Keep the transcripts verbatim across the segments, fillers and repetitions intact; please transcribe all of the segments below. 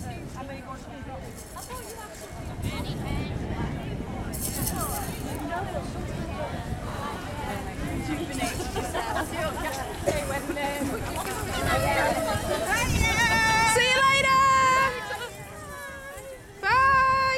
See you later! Bye!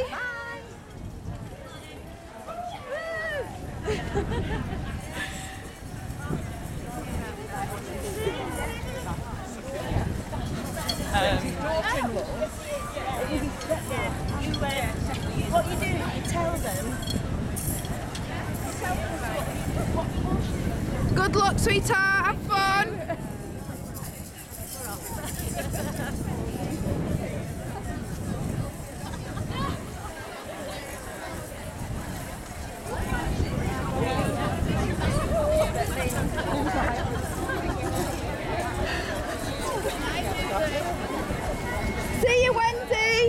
What you do, you tell them. Good luck, sweetheart. Have fun. See you, Wendy.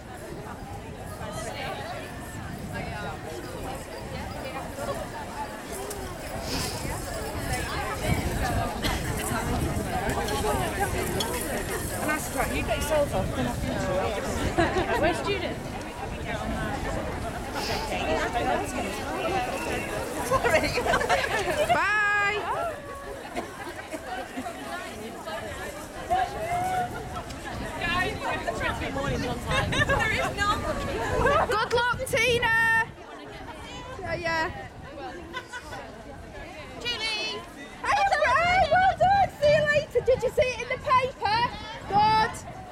You got yourself off. Where's Judith? Sorry. Bye. Good luck, Tina. Yeah, yeah. Julie! Hey, hey, well done. See you later. Did you see it in the paper? Good.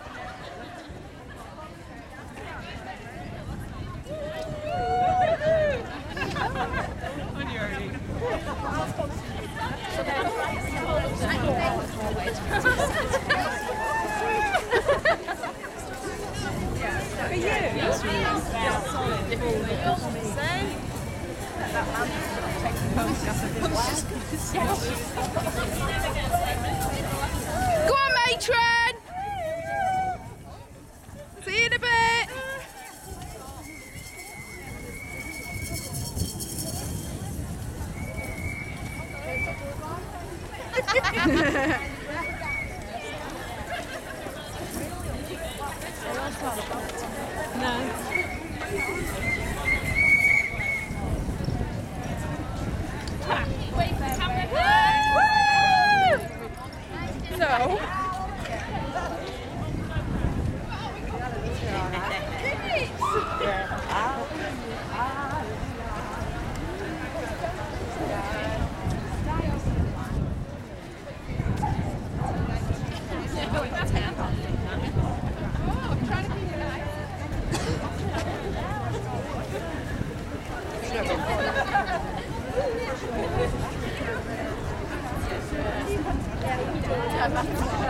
For you? Yes. Go on, matron. See you in a bit. So. Yeah,